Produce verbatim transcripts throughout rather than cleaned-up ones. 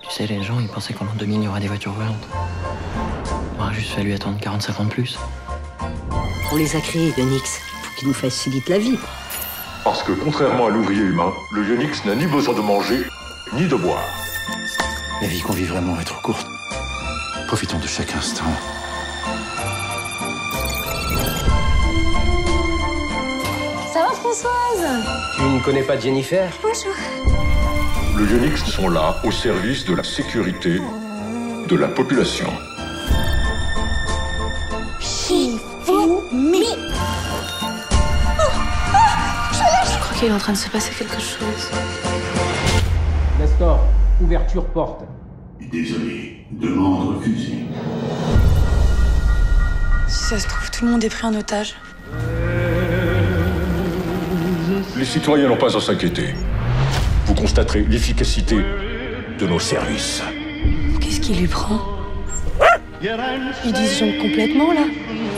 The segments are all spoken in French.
Tu sais, les gens, ils pensaient qu'en l'an deux mille, il y aura des voitures volantes. Il aura juste fallu attendre quarante-cinq ans de plus. On les a créés, Ionix, pour qu'ils nous facilitent la vie. Parce que, contrairement à l'ouvrier humain, le Ionix n'a ni besoin de manger, ni de boire. La vie qu'on vit vraiment est trop courte. Profitons de chaque instant. Ça va, Françoise? Tu ne connais pas Jennifer? Bonjour. Le Ionix sont là au service de la sécurité de la population. Shifumi. Je crois qu'il est en train de se passer quelque chose. Nestor, ouverture porte. Désolé, demande refusée. Si ça se trouve, tout le monde est pris en otage. Les citoyens n'ont pas à s'inquiéter. Vous constaterez l'efficacité de nos services. Qu'est-ce qui lui prend? Il disjoncte complètement, là.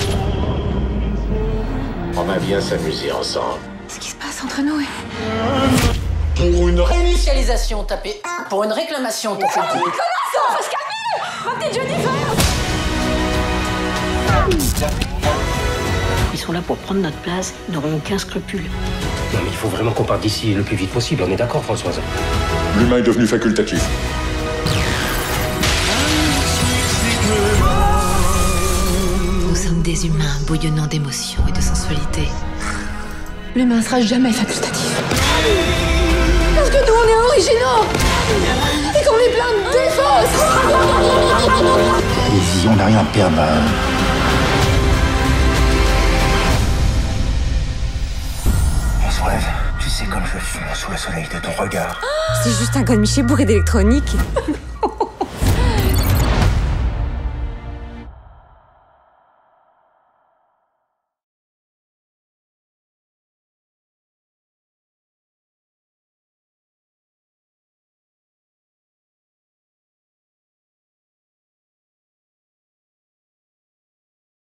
On va bien s'amuser ensemble. Ce qui se passe entre nous est... Pour une Réinitialisation, tapez un. Pour une réclamation, tapez deux. Faut se calmer! Ma petite Jennifer! Ils sont là pour prendre notre place, ils n'auront aucun scrupule. Non mais il faut vraiment qu'on parte d'ici le plus vite possible, on est d'accord, Françoise? L'humain est devenu facultatif. Nous sommes des humains bouillonnant d'émotions et de sensualité. L'humain sera jamais facultatif. Parce que nous, on est originaux! Et qu'on est plein de défauts! Allez-y, on n'a rien à perdre. On se rêve. Tu sais comme je fume sous le soleil de ton regard. C'est juste un godemiché bourré d'électronique.